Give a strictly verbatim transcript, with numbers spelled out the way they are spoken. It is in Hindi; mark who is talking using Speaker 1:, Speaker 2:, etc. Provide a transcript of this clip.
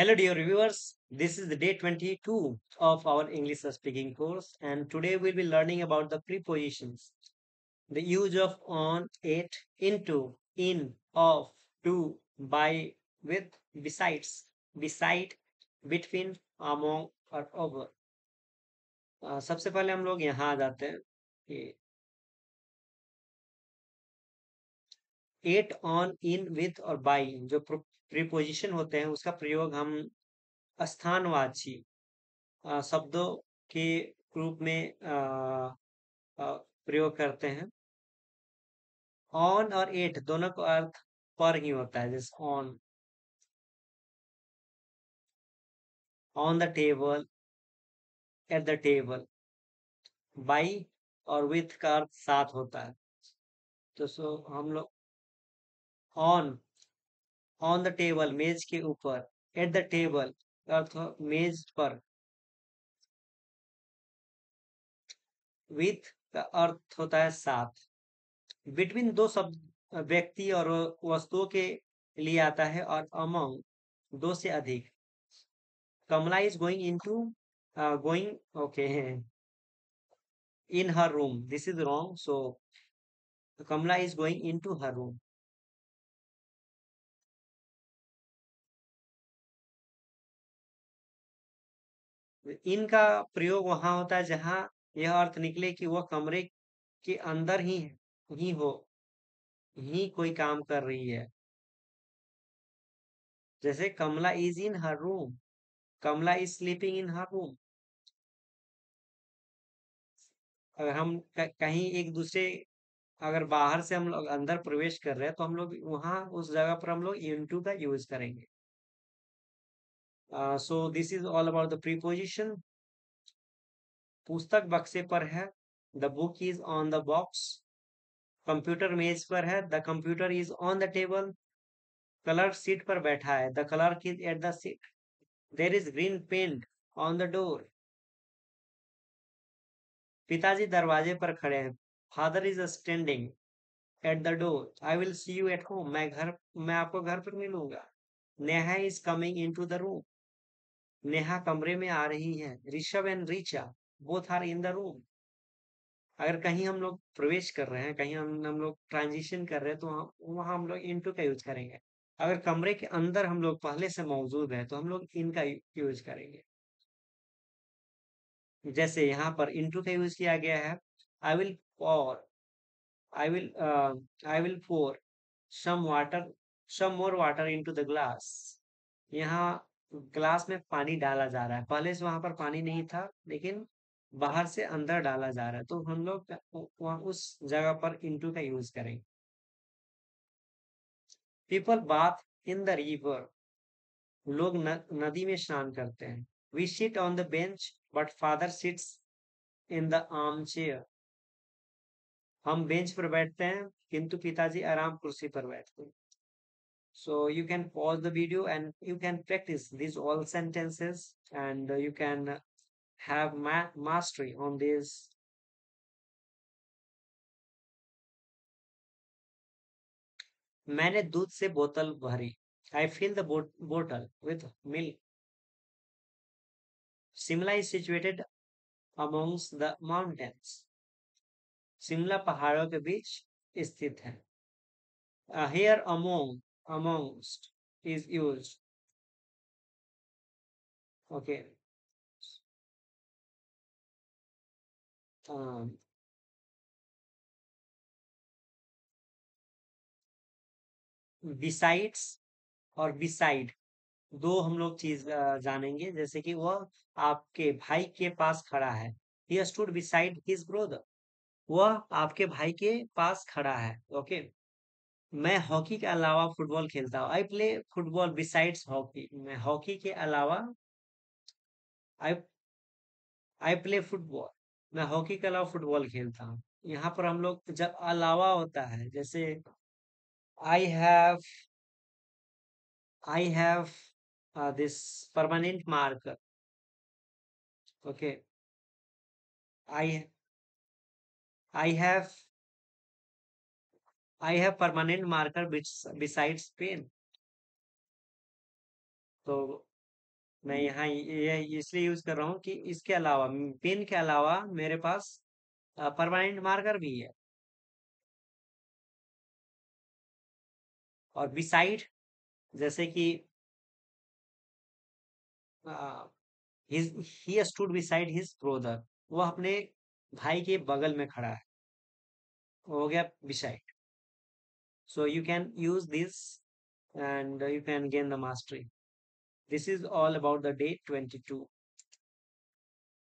Speaker 1: Hello, dear reviewers. This is the day twenty-two of our English speaking course, and today we'll be learning about the prepositions, the use of on, it, into, in, of, to, by, with, besides, beside, between, among और over. अ, सबसे पहले हम लोग यहाँ आ जाते हैं कि एट, ऑन, इन, विथ और बाई जो प्रीपोजिशन होते हैं उसका प्रयोग हम स्थानवाची अ, शब्दों के रूप में अ, अ, प्रयोग करते हैं। ऑन और एट दोनों का अर्थ पर ही होता है, जैसे on on the table, at the table. By और विथ का अर्थ साथ होता है। तो सो हम लोग ऑन ऑन द टेबल मेज के ऊपर, एट द टेबल अर्थ मेज पर, विथ का अर्थ होता है साथ। बिटवीन दो शब्द व्यक्ति और वस्तुओं के लिए आता है, और अमंग दो से अधिक। Kamala is going into going okay in her room, this is wrong, so Kamala is going into her room. इनका प्रयोग वहां होता है जहां यह अर्थ निकले कि वह कमरे के अंदर ही ही हो, ही कोई काम कर रही है। जैसे Kamala is in her room, Kamala is sleeping in her room. अगर हम क- कहीं एक दूसरे अगर बाहर से हम लोग अंदर प्रवेश कर रहे हैं तो हम लोग वहां उस जगह पर हम लोग इनटू का यूज करेंगे। So this is all about the preposition. पुस्तक बक्से पर है, the book is on the box. Computer मेज पर है, the computer is on the table. Colour सीट पर बैठा है, the colour is at the seat. There is green paint on the door. पिताजी दरवाजे पर खड़े हैं, father is standing at the door. I will see you at home, मैं घर मैं आपको घर पर मिलूंगा। Neha is coming into the room, Neha कमरे में आ रही है। Rishabh and Richa both are in the room. अगर कहीं हम लोग प्रवेश कर रहे हैं, कहीं हम हम लोग ट्रांजिशन कर रहे हैं, तो हम वहां हम लोग इनटू का यूज करेंगे। अगर कमरे के अंदर हम लोग पहले से मौजूद है तो हम लोग इनका यूज करेंगे। जैसे यहाँ पर इनटू का यूज किया गया है। I will pour I will I will pour some water some more water into the glass। यहाँ ग्लास में पानी डाला जा रहा है, पहले से वहां पर पानी नहीं था, लेकिन बाहर से अंदर डाला जा रहा है, तो हम लोग वहाँ उस जगह पर इनटू का यूज करेंगे। People bath in the river, लोग न, नदी में स्नान करते हैं। We sit on the bench but father sits in the arm chair. हम बेंच पर बैठते हैं किंतु पिताजी आराम कुर्सी पर बैठते हैं। So you can pause the video and you can practice these all sentences, and uh, you can have ma mastery on this. मैंने दूध से बोतल भरी, I fill the bot bottle with milk. Simla is situated amongst the mountains. Shimla पहाड़ों के बीच स्थित है। Uh, here among, amongst is used. Okay. Um, besides और beside दो हम लोग चीज अ, जानेंगे, जैसे कि वह आपके भाई के पास खड़ा है। He stood beside his brother। वह आपके भाई के पास खड़ा है। ओके। मैं हॉकी के अलावा फुटबॉल खेलता हूँ। I play football besides hockey. मैं हॉकी के अलावा आई आई प्ले फुटबॉल। मैं हॉकी के अलावा फुटबॉल खेलता हूँ। यहाँ पर हम लोग जब अलावा होता है, जैसे I have I have this permanent marker. Okay. I I have I have permanent marker which besides pen। तो मैं यहाँ ये इसलिए यूज कर रहा हूँ कि इसके अलावा पेन के अलावा मेरे पास परमानेंट मार्कर भी है। और बिसाइड, जैसे कि he stood beside his brother, वो अपने भाई के बगल में खड़ा है, हो गया beside. So you can use this and you can gain the mastery. This is all about the day twenty-two.